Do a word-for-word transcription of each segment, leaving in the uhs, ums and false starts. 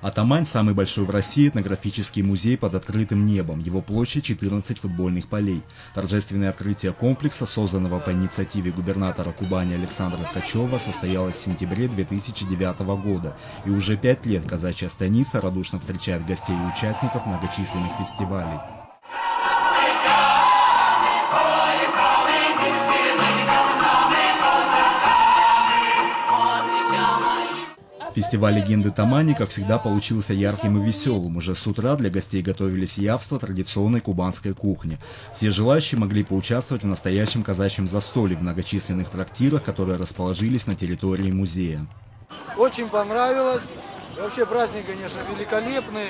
Атамань – самый большой в России этнографический музей под открытым небом. Его площадь четырнадцать футбольных полей. Торжественное открытие комплекса, созданного по инициативе губернатора Кубани Александра Ткачева, состоялось в сентябре две тысячи девятого года. И уже пять лет казачья станица радушно встречает гостей и участников многочисленных фестивалей. Фестиваль легенды Тамани, как всегда, получился ярким и веселым. Уже с утра для гостей готовились явства традиционной кубанской кухни. Все желающие могли поучаствовать в настоящем казачьем застолье в многочисленных трактирах, которые расположились на территории музея. Очень понравилось. Вообще праздник, конечно, великолепный.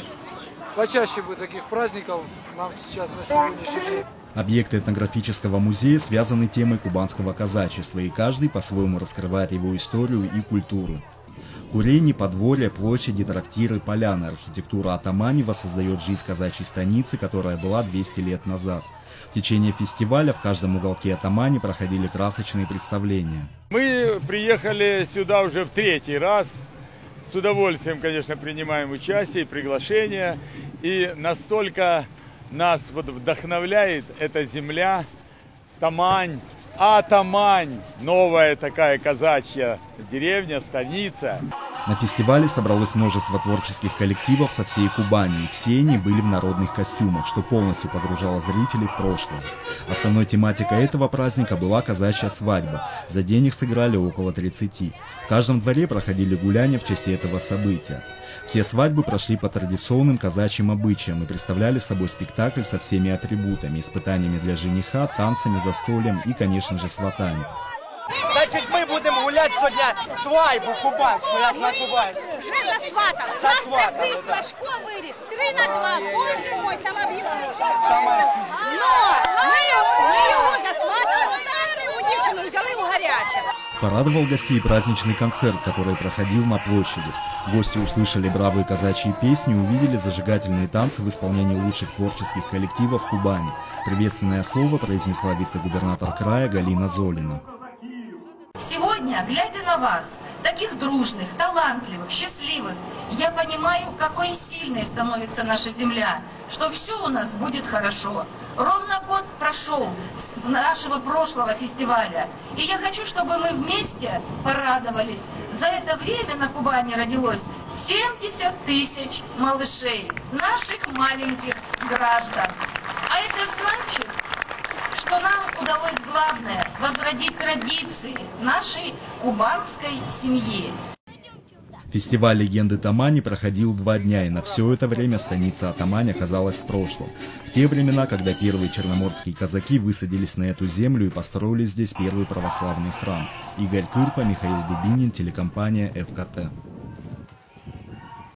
Почаще бы таких праздников нам сейчас на сегодняшний день. Объекты этнографического музея связаны темой кубанского казачества, и каждый по-своему раскрывает его историю и культуру. Курени, подворья, площади, трактиры, поляны. Архитектура Атамани воссоздает жизнь казачьей станицы, которая была двести лет назад. В течение фестиваля в каждом уголке Атамани проходили красочные представления. Мы приехали сюда уже в третий раз. С удовольствием, конечно, принимаем участие и приглашение. И настолько нас вот вдохновляет эта земля, Тамань. Атамань, новая такая казачья деревня, станица. На фестивале собралось множество творческих коллективов со всей Кубани, и все они были в народных костюмах, что полностью погружало зрителей в прошлое. Основной тематикой этого праздника была казачья свадьба. За день их сыграли около тридцати. В каждом дворе проходили гуляния в честь этого события. Все свадьбы прошли по традиционным казачьим обычаям и представляли собой спектакль со всеми атрибутами, испытаниями для жениха, танцами, застольем и, конечно же, сватами. Значит, мы будем гулять сегодня свадьбу кубанскую, як на Кубани. Вже засватали. У нас такий Сашко виріс. Три на два. Боже мой, сама біла гречка. Но ми його засватали, його дівчину взяли у гаряче. Порадовал гостей праздничный концерт, который проходил на площади. Гости услышали бравые казачьи песни и увидели зажигательные танцы в исполнении лучших творческих коллективов Кубани. Приветственное слово произнесла вице-губернатор края Галина Золина. Сегодня, глядя на вас, таких дружных, талантливых, счастливых, я понимаю, какой сильной становится наша земля, что все у нас будет хорошо. Ровно год прошел с нашего прошлого фестиваля, и я хочу, чтобы мы вместе порадовались. За это время на Кубани родилось семьдесят тысяч малышей, наших маленьких граждан. А это значит, что нам удалось главное – возродить традиции нашей кубанской семьи. Фестиваль легенды Тамани проходил два дня, и на все это время станица Атамань оказалась в прошлом. В те времена, когда первые черноморские казаки высадились на эту землю и построили здесь первый православный храм. Игорь Кырпа, Михаил Дубинин, телекомпания эф ка тэ.